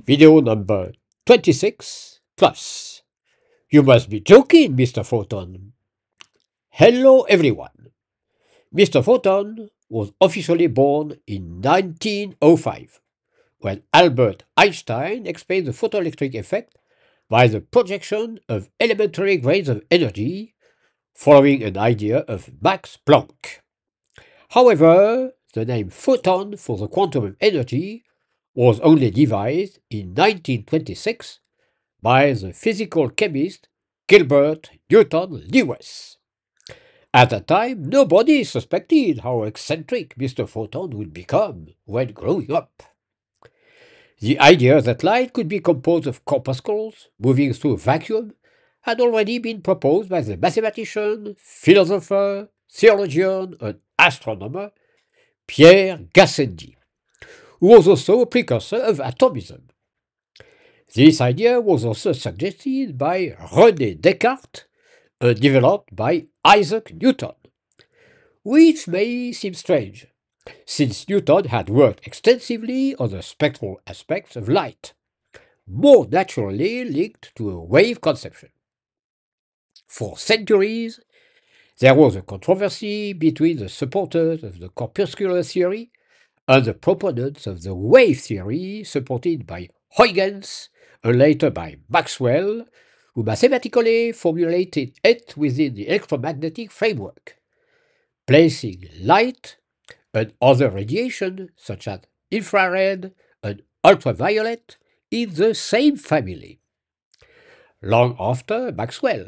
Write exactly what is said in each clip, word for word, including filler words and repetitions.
Video number twenty-six plus. You must be joking, Mister Photon. Hello, everyone. Mister Photon was officially born in nineteen oh five, when Albert Einstein explained the photoelectric effect by the projection of elementary grains of energy, following an idea of Max Planck. However, the name photon for the quantum of energy was only devised in nineteen twenty-six by the physical chemist Gilbert Newton Lewis. At that time, nobody suspected how eccentric Mister Photon would become when growing up. The idea that light could be composed of corpuscles moving through a vacuum had already been proposed by the mathematician, philosopher, theologian, and astronomer Pierre Gassendi, who was also a precursor of atomism. This idea was also suggested by René Descartes and developed by Isaac Newton, which may seem strange, since Newton had worked extensively on the spectral aspects of light, more naturally linked to a wave conception. For centuries, there was a controversy between the supporters of the corpuscular theory and the proponents of the wave theory supported by Huygens and later by Maxwell, who mathematically formulated it within the electromagnetic framework, placing light and other radiation, such as infrared and ultraviolet, in the same family. Long after Maxwell,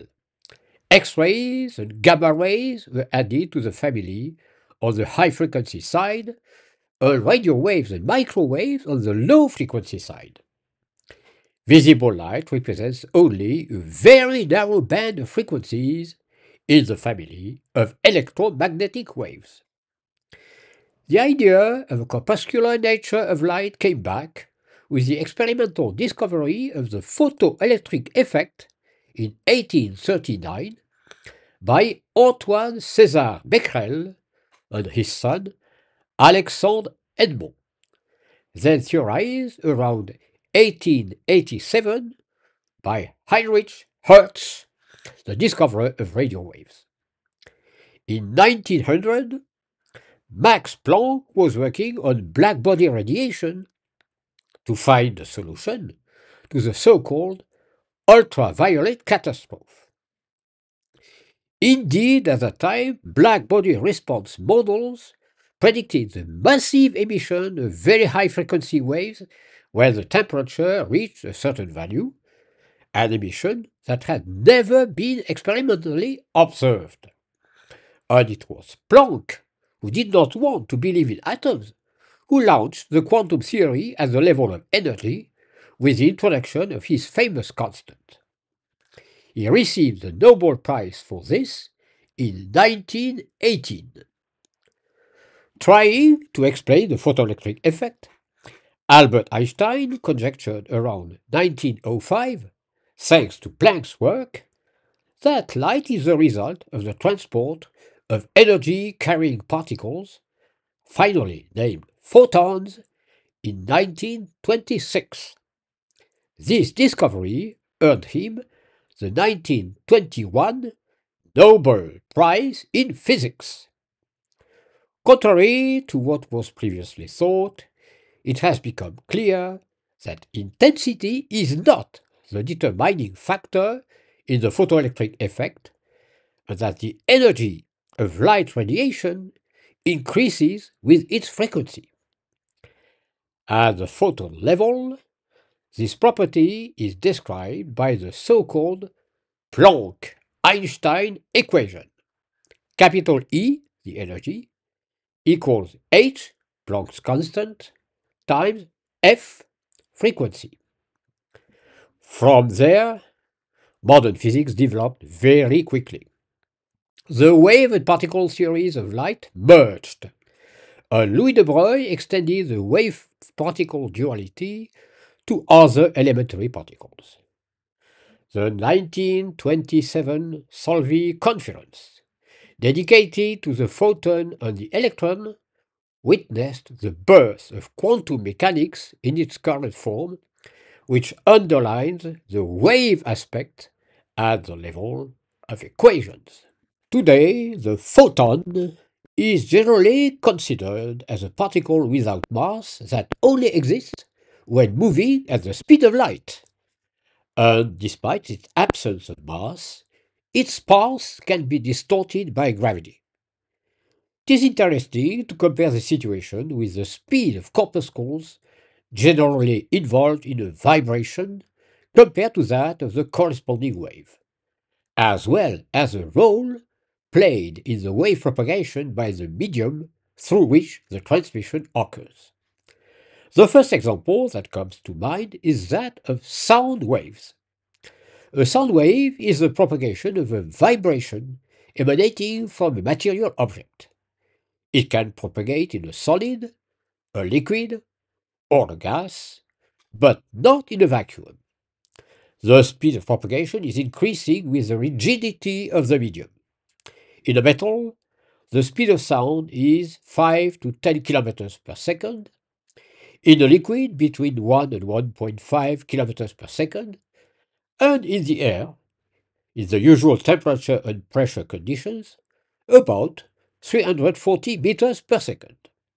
X-rays and gamma rays were added to the family on the high-frequency side, and radio waves and microwaves on the low-frequency side. Visible light represents only a very narrow band of frequencies in the family of electromagnetic waves. The idea of a corpuscular nature of light came back with the experimental discovery of the photoelectric effect in eighteen thirty-nine by Antoine César Becquerel and his son Alexandre Edmond, then theorized around eighteen eighty-seven by Heinrich Hertz, the discoverer of radio waves. In nineteen hundred, Max Planck was working on blackbody radiation to find a solution to the so-called ultraviolet catastrophe. Indeed, at the time, blackbody response models predicted the massive emission of very high-frequency waves when the temperature reached a certain value, an emission that had never been experimentally observed. And it was Planck, who did not want to believe in atoms, who launched the quantum theory at the level of energy with the introduction of his famous constant. He received the Nobel Prize for this in nineteen eighteen. Trying to explain the photoelectric effect, Albert Einstein conjectured around nineteen oh five, thanks to Planck's work, that light is the result of the transport of energy-carrying particles, finally named photons, in nineteen twenty-six. This discovery earned him the nineteen twenty-one Nobel Prize in Physics. Contrary to what was previously thought, it has become clear that intensity is not the determining factor in the photoelectric effect, and that the energy of light radiation increases with its frequency. At the photon level, this property is described by the so-called Planck-Einstein equation. Capital E, the energy, equals h, Planck's constant, times f, frequency. From there, modern physics developed very quickly. The wave and particle theories of light merged, and Louis de Broglie extended the wave-particle duality to other elementary particles. The nineteen twenty-seven Solvay Conference, dedicated to the photon and the electron, witnessed the birth of quantum mechanics in its current form, which underlines the wave aspect at the level of equations. Today, the photon is generally considered as a particle without mass that only exists when moving at the speed of light. And despite its absence of mass, its path can be distorted by gravity. It is interesting to compare the situation with the speed of corpuscles generally involved in a vibration compared to that of the corresponding wave, as well as the role played in the wave propagation by the medium through which the transmission occurs. The first example that comes to mind is that of sound waves. A sound wave is the propagation of a vibration emanating from a material object. It can propagate in a solid, a liquid, or a gas, but not in a vacuum. The speed of propagation is increasing with the rigidity of the medium. In a metal, the speed of sound is five to ten kilometers per second. In a liquid, between one and one point five kilometers per second. And in the air, in the usual temperature and pressure conditions, about three hundred forty meters per second.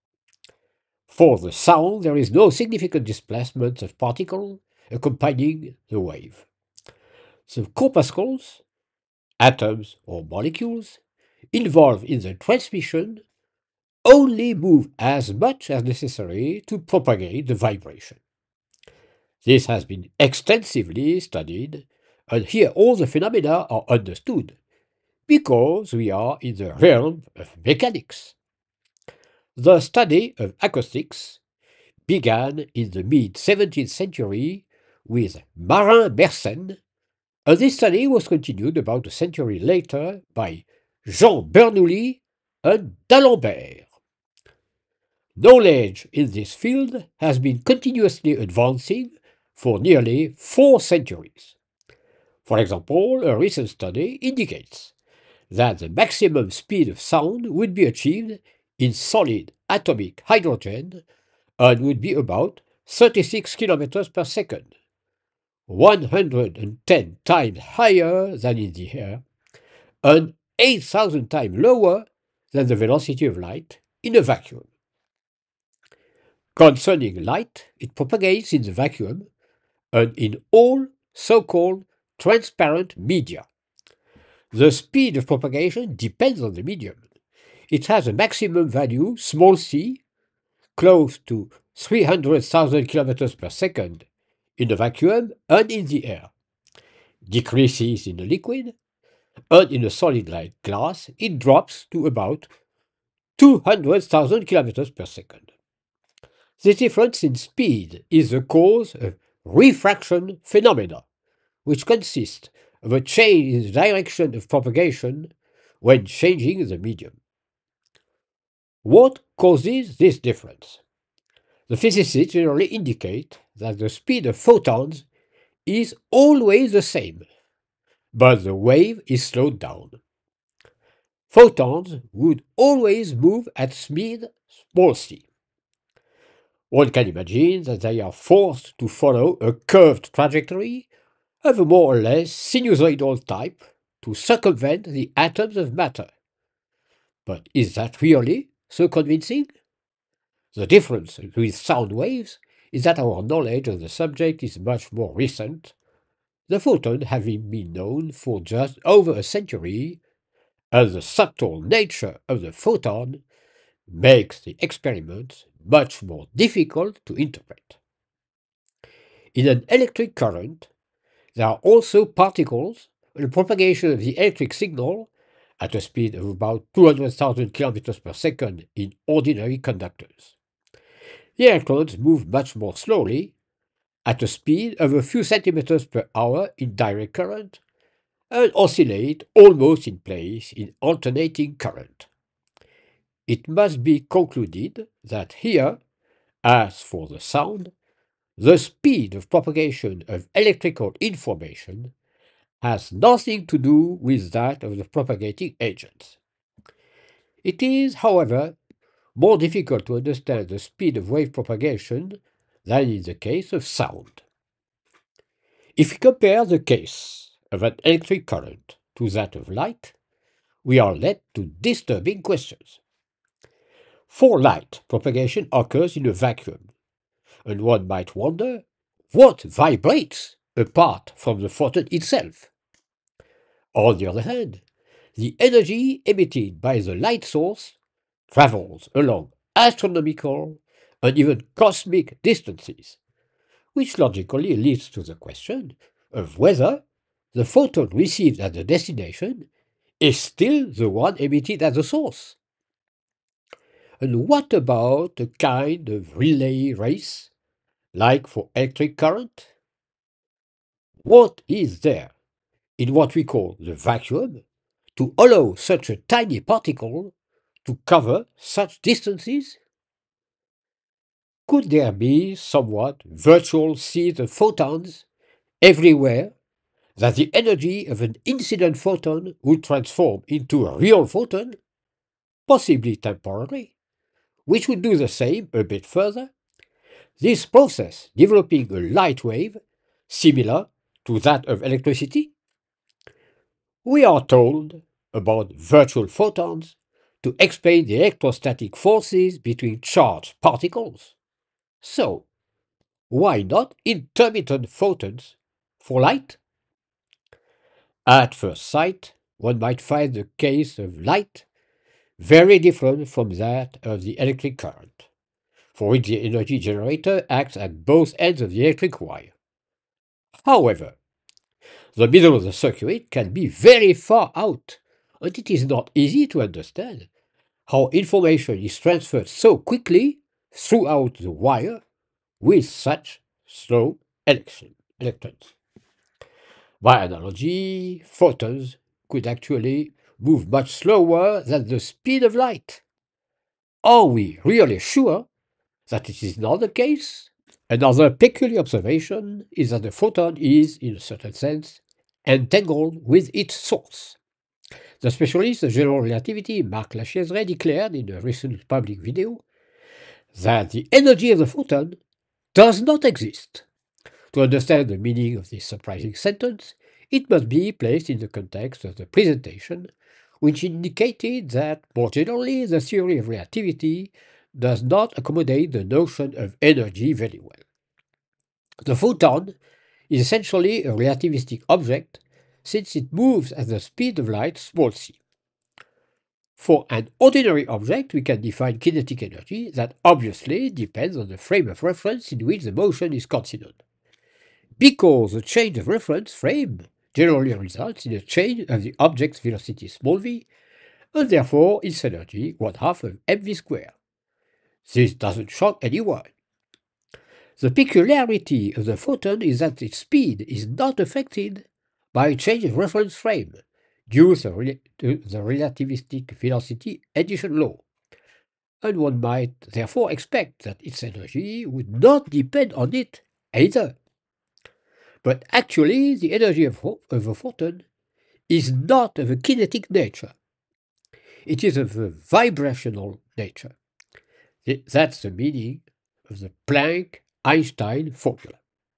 For the sound, there is no significant displacement of particles accompanying the wave. The corpuscles, atoms or molecules, involved in the transmission only move as much as necessary to propagate the vibration. This has been extensively studied, and here all the phenomena are understood, because we are in the realm of mechanics. The study of acoustics began in the mid-seventeenth century with Marin Mersenne, and this study was continued about a century later by Jean Bernoulli and D'Alembert. Knowledge in this field has been continuously advancing for nearly four centuries. For example, a recent study indicates that the maximum speed of sound would be achieved in solid atomic hydrogen and would be about thirty-six kilometers per second, one hundred ten times higher than in the air, and eight thousand times lower than the velocity of light in a vacuum. Concerning light, it propagates in the vacuum and in all so-called transparent media. The speed of propagation depends on the medium. It has a maximum value, small c, close to three hundred thousand kilometers per second in the vacuum and in the air, decreases in the liquid, and in a solid like glass it drops to about two hundred thousand kilometers per second. This difference in speed is the cause of refraction phenomena, which consist of a change in the direction of propagation when changing the medium. What causes this difference? The physicists generally indicate that the speed of photons is always the same, but the wave is slowed down. Photons would always move at speed small c. One can imagine that they are forced to follow a curved trajectory of a more or less sinusoidal type to circumvent the atoms of matter. But is that really so convincing? The difference with sound waves is that our knowledge of the subject is much more recent, the photon having been known for just over a century, and the subtle nature of the photon makes the experiment much more difficult to interpret. In an electric current, there are also particles, and the propagation of the electric signal at a speed of about two hundred thousand kilometers per second in ordinary conductors. The electrons move much more slowly, at a speed of a few centimeters per hour in direct current, and oscillate almost in place in alternating current. It must be concluded that here, as for the sound, the speed of propagation of electrical information has nothing to do with that of the propagating agents. It is, however, more difficult to understand the speed of wave propagation than in the case of sound. If we compare the case of an electric current to that of light, we are led to disturbing questions. For light, propagation occurs in a vacuum, and one might wonder what vibrates apart from the photon itself. On the other hand, the energy emitted by the light source travels along astronomical and even cosmic distances, which logically leads to the question of whether the photon received at the destination is still the one emitted at the source. And what about a kind of relay race, like for electric current? What is there in what we call the vacuum to allow such a tiny particle to cover such distances? Could there be somewhat virtual seeds of photons everywhere that the energy of an incident photon would transform into a real photon, possibly temporarily, which would do the same a bit further? This process developing a light wave similar to that of electricity? We are told about virtual photons to explain the electrostatic forces between charged particles. So, why not intermittent photons for light? At first sight, one might find the case of light very different from that of the electric current, for which the energy generator acts at both ends of the electric wire. However, the middle of the circuit can be very far out, and it is not easy to understand how information is transferred so quickly throughout the wire with such slow election, electrons. By analogy, photons could actually move much slower than the speed of light. Are we really sure that it is not the case? Another peculiar observation is that the photon is, in a certain sense, entangled with its source. The specialist of general relativity, Marc Lachaiserie, declared in a recent public video that the energy of the photon does not exist. To understand the meaning of this surprising sentence, it must be placed in the context of the presentation, which indicated that, more generally, the theory of relativity does not accommodate the notion of energy very well. The photon is essentially a relativistic object since it moves at the speed of light, small c. For an ordinary object, we can define kinetic energy that obviously depends on the frame of reference in which the motion is considered, because the change of reference frame generally results in a change of the object's velocity small v, and therefore its energy one half of mv squared. This doesn't shock anyone. The peculiarity of the photon is that its speed is not affected by a change of reference frame due to the relativistic velocity addition law, and one might therefore expect that its energy would not depend on it either. But actually, the energy of, of a photon is not of a kinetic nature. It is of a vibrational nature. That's the meaning of the Planck-Einstein formula.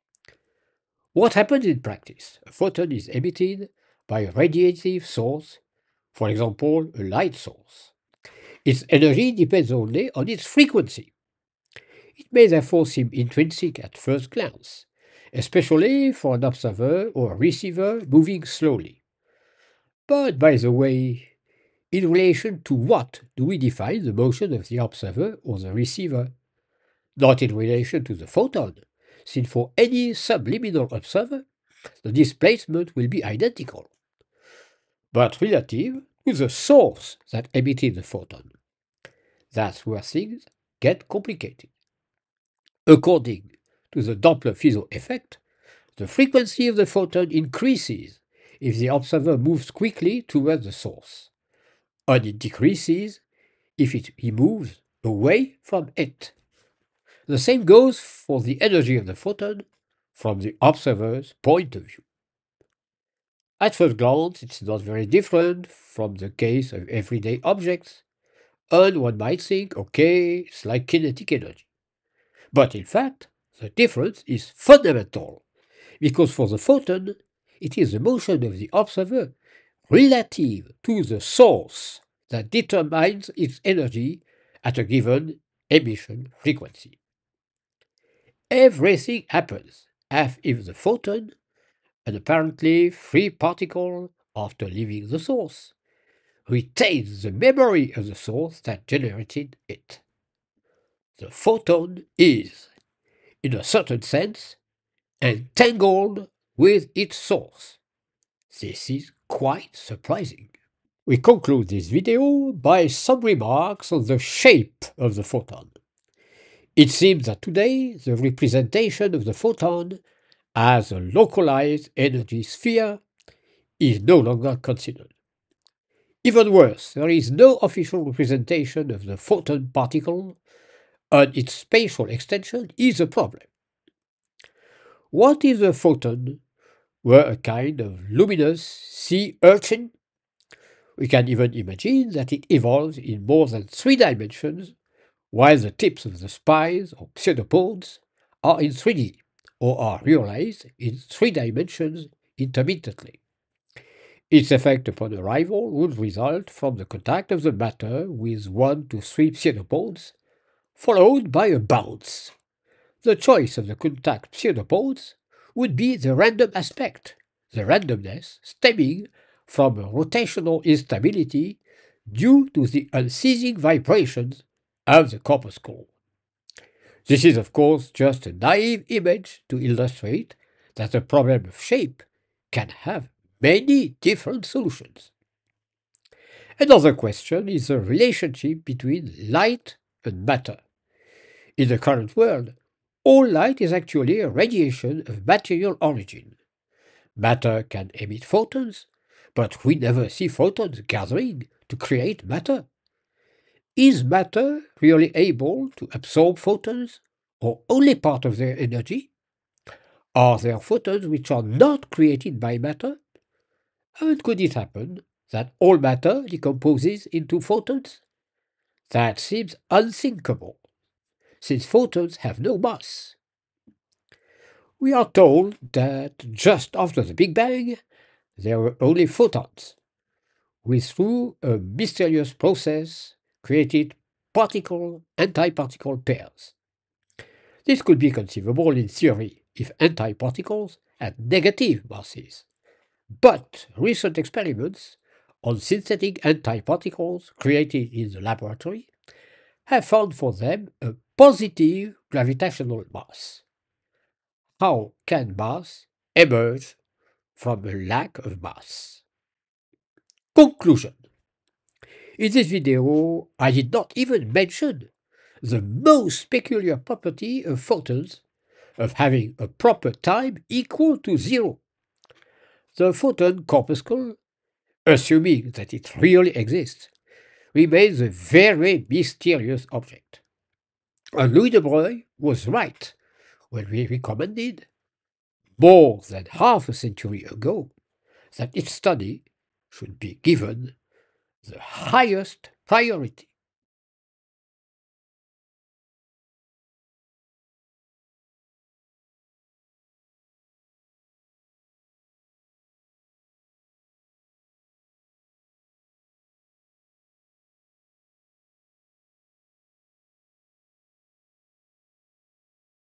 What happens in practice? A photon is emitted by a radiative source, for example, a light source. Its energy depends only on its frequency. It may therefore seem intrinsic at first glance, especially for an observer or a receiver moving slowly. But, by the way, in relation to what do we define the motion of the observer or the receiver? Not in relation to the photon, since for any subliminal observer, the displacement will be identical, but relative to the source that emitted the photon. That's where things get complicated. According to the Doppler-Fizeau effect, the frequency of the photon increases if the observer moves quickly toward the source, and it decreases if it, he moves away from it. The same goes for the energy of the photon from the observer's point of view. At first glance, it's not very different from the case of everyday objects, and one might think, okay, it's like kinetic energy. But in fact, the difference is fundamental, because for the photon, it is the motion of the observer relative to the source that determines its energy at a given emission frequency. Everything happens as if the photon, an apparently free particle after leaving the source, retains the memory of the source that generated it. The photon is, in a certain sense, entangled with its source. This is quite surprising. We conclude this video by some remarks on the shape of the photon. It seems that today the representation of the photon as a localized energy sphere is no longer considered. Even worse, there is no official representation of the photon particle, and its spatial extension is a problem. What if the photon were a kind of luminous sea urchin? We can even imagine that it evolves in more than three dimensions, while the tips of the spines or pseudopods are in three D, or are realized in three dimensions intermittently. Its effect upon arrival would result from the contact of the matter with one to three pseudopods, followed by a bounce. The choice of the contact pseudopods would be the random aspect, the randomness stemming from a rotational instability due to the unceasing vibrations of the corpuscle. This is, of course, just a naive image to illustrate that the problem of shape can have many different solutions. Another question is the relationship between light and matter. In the current world, all light is actually a radiation of material origin. Matter can emit photons, but we never see photons gathering to create matter. Is matter really able to absorb photons, or only part of their energy? Are there photons which are not created by matter? And could it happen that all matter decomposes into photons? That seems unthinkable, since photons have no mass. We are told that just after the Big Bang, there were only photons, which through a mysterious process created particle-antiparticle pairs. This could be conceivable in theory if antiparticles had negative masses. But recent experiments on synthetic antiparticles created in the laboratory have found for them a positive gravitational mass. How can mass emerge from a lack of mass? Conclusion. In this video, I did not even mention the most peculiar property of photons of having a proper time equal to zero. The photon corpuscle, assuming that it really exists, remains a very mysterious object. And Louis de Broglie was right when we recommended, more than half a century ago, that its study should be given the highest priority.